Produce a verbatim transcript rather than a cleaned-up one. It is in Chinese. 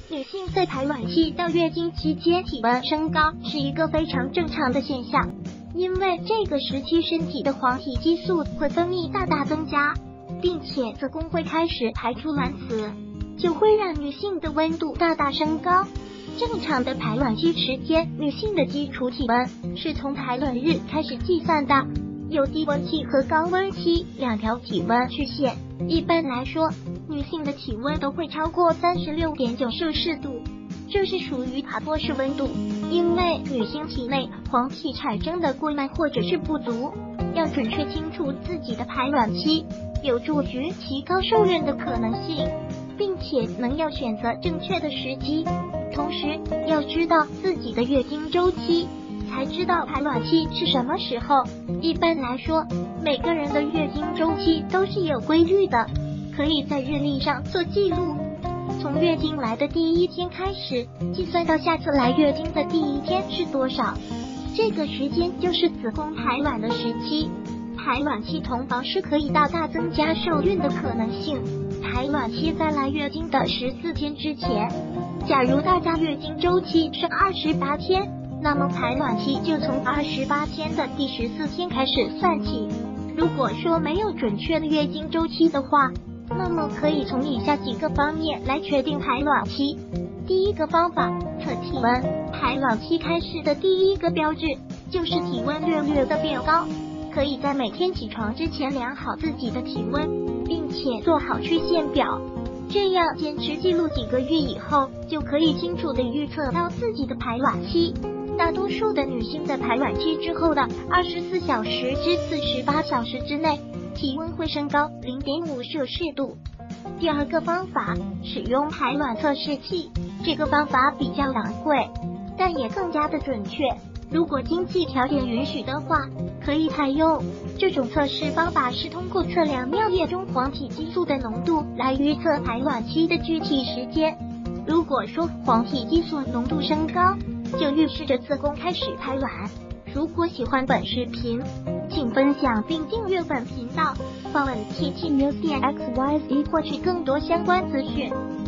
女性在排卵期到月经期间体温升高是一个非常正常的现象，因为这个时期身体的黄体激素会分泌大大增加，并且子宫会开始排出卵子，就会让女性的温度大大升高。正常的排卵期时间，女性的基础体温是从排卵日开始计算的，有低温期和高温期两条体温曲线。一般来说，女性的体温都会超过 三十六点九摄氏度，这是属于爬坡式温度。因为女性体内黄体产生的过慢或者是不足，要准确清楚自己的排卵期，有助于提高受孕的可能性，并且能要选择正确的时机。同时要知道自己的月经周期，才知道排卵期是什么时候。一般来说，每个人的月经周期都是有规律的，可以在日历上做记录，从月经来的第一天开始计算到下次来月经的第一天是多少，这个时间就是子宫排卵的时期。排卵期同房是可以大大增加受孕的可能性。排卵期在来月经的十四天之前，假如大家月经周期是二十八天，那么排卵期就从二十八天的第十四天开始算起。如果说没有准确的月经周期的话，那么可以从以下几个方面来确定排卵期。第一个方法，测体温。排卵期开始的第一个标志就是体温略略的变高，可以在每天起床之前量好自己的体温，并且做好曲线表，这样坚持记录几个月以后，就可以清楚地预测到自己的排卵期。大多数的女性在排卵期之后的二十四小时至四十八小时之内，体温会升高 零点五摄氏度。第二个方法，使用排卵测试器。这个方法比较昂贵，但也更加的准确。如果经济条件允许的话，可以采用。这种测试方法是通过测量尿液中黄体激素的浓度来预测排卵期的具体时间。如果说黄体激素浓度升高，就预示着子宫开始排卵。如果喜欢本视频，请分享并订阅本频道，访问 T T News 点 X Y Z 获取更多相关资讯。